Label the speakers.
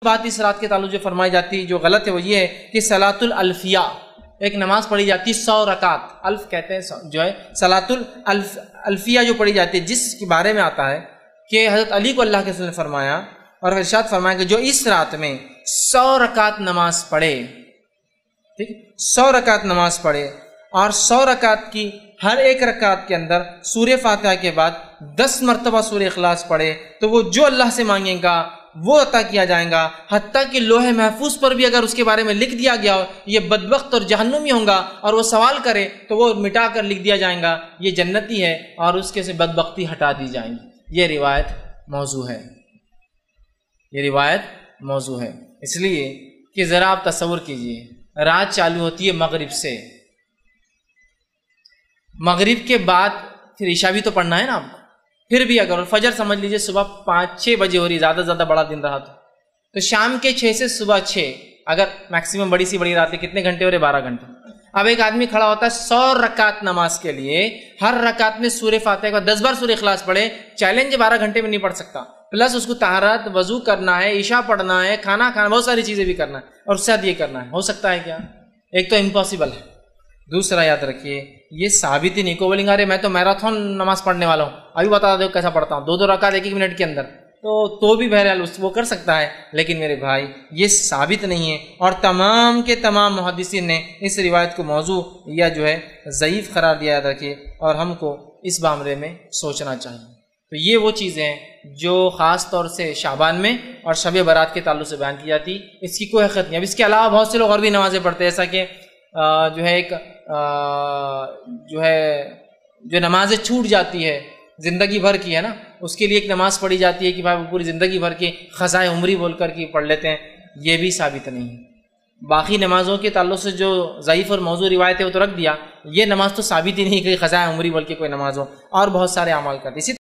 Speaker 1: بات اس رات کے تعلق جو فرمائی جاتی ہے جو غلط ہے وہ یہ ہے کہ صلاۃ الالفیہ ایک نماز پڑھی جاتی ہے 100 رکعت، الف کہتے ہیں جو ہے صلاۃ الالفیہ جو پڑھی جاتی ہے، جس کے بارے میں آتا ہے کہ حضرت علی کو اللہ کے رسول نے فرمایا اور ارشاد فرمایا کہ جو اس رات میں 100 رکعت نماز پڑھے، ٹھیک 100 رکعت نماز پڑھے اور 100 رکعت کی ہر ایک رکعت کے اندر سورہ فاتحہ کے بعد 10 مرتبہ سورہ اخلاص پڑھے تو وہ جو اللہ سے مانگے گا وہ عطا کیا جائے گا، حتیٰ کہ لوح محفوظ پر بھی اگر اس کے بارے میں لکھ دیا گیا ہو یہ بدبخت اور جہنمی ہوں گا اور وہ سوال کرے تو وہ مٹا کر لکھ دیا جائے گا یہ جنتی ہے اور اس کے سے بدبختی ہٹا دی جائیں گی۔ یہ روایت موضوع ہے، یہ روایت موضوع ہے، اس لیے کہ ذرا آپ تصور کیجئے رات چالو ہوتی ہے مغرب سے، مغرب کے بعد پھر عشاء بھی تو پڑھنا ہے نا آپ کو، پھر بھی اگر فجر سمجھ لیجئے صبح 5-6 بجے ہو رہی، زیادہ سے زیادہ بڑا دن رہا تو شام کے 6 سے صبح 6، اگر میکسیمم بڑی سی بڑی رات ہے کتنے گھنٹے ہو رہے؟ 12 گھنٹے۔ اب ایک آدمی کھڑا ہوتا ہے 100 رکعت نماز کے لیے، ہر رکعت میں سورہ فاتحہ کے بعد 10 بار سورہ اخلاص پڑھے، چیلنج 12 گھنٹے میں نہیں پڑھ سکتا، پلس اس کو طہارت وضو کرنا ہے، عشاء پڑھنا ہے، کھانا کھانا، بہت ساری چیزیں بھی کرنا ہے اور اس سے یہ کرنا ہے، ہو سکتا ہے کیا؟ ایک تو امپاسبل ہے، دوسرا یاد رکھیے یہ ثابت ہی نہیں کو بولیں گے ارے میں تو میراتھن نماز پڑھنے والا ہوں، ابھی بتا دو کیسا پڑھتا ہوں، 2 رکعت 1 منٹ کے اندر، تو بھی بہرحال وہ کر سکتا ہے، لیکن میرے بھائی یہ ثابت نہیں ہے اور تمام کے تمام محدثین نے اس روایت کو موضوع یا جو ہے ضعیف قرار دیا، یاد رکھیے، اور ہم کو اس معاملے میں سوچنا چاہیے۔ تو یہ وہ چیزیں ہیں جو خاص طور سے شعبان میں اور شب برات کے تعلق سے بیان کی جاتی، اس کی کوئی حقیقت نہیں۔ اب اس کے علاوہ بہت سے لوگ اور بھی نمازیں پڑھتے ہیں، ایسا کہ جو ہے ایک جو نمازیں چھوٹ جاتی ہے زندگی بھر کی ہے نا، اس کے لیے ایک نماز پڑھی جاتی ہے کہ بھائی پوری زندگی بھر کی قضائے عمری بول کر کے پڑھ لیتے ہیں، یہ بھی ثابت نہیں ہے۔ باقی نمازوں کے تعلق سے جو ضعیف اور موضوع روایت ہے وہ تو رکھ دیا، یہ نماز تو ثابت ہی نہیں کہ قضائے عمری بول کے کوئی نماز ہو، اور بہت سارے اعمال کرتے۔